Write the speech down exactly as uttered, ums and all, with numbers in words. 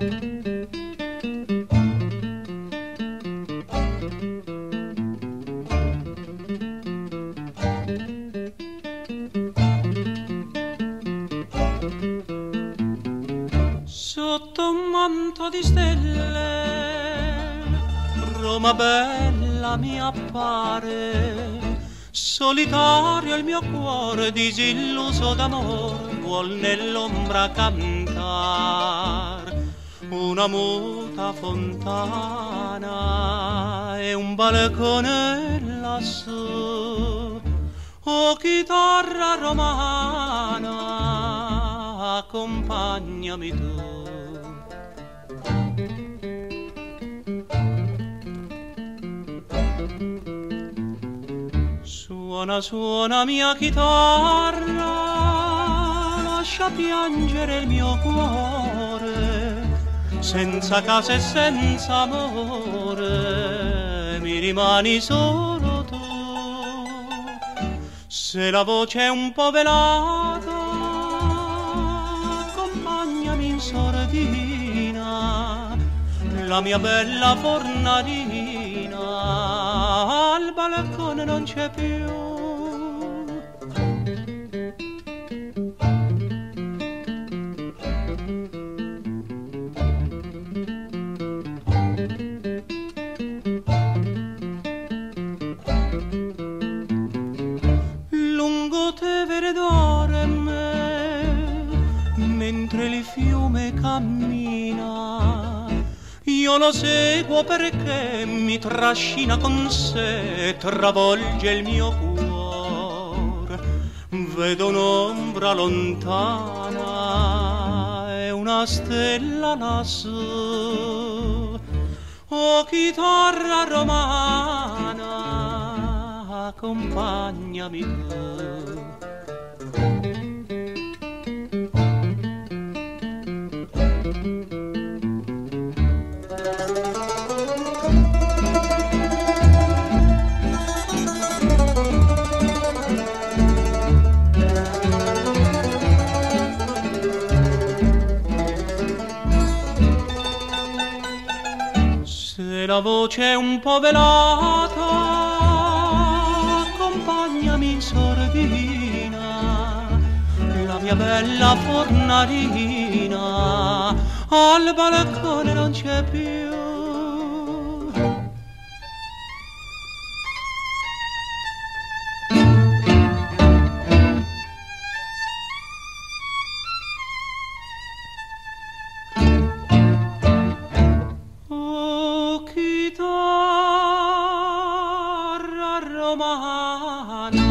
Sotto un manto di stelle, Roma bella mi appare, solitario il mio cuore, disilluso d'amore, vuol nell'ombra cantar. Una muta fontana e un balcone lassù, oh chitarra romana, accompagnami tu. Suona, suona mia chitarra, lascia piangere il mio cuore, senza casa e senza amore, mi rimani solo tu. Se la voce è un po' velata, accompagnami in sordina, la mia bella fornalina al balcone non c'è più. Lungo Tevere dorme mentre il fiume cammina, io lo seguo perché mi trascina con sé, travolge il mio cuore. Vedo un'ombra lontana e una stella lassù, oh chitarra romana, accompagnami tu. Se la voce è un po' velata, accompagnami in sordina, la mia bella fornalina al balcone non c'è più. Chitarra romana,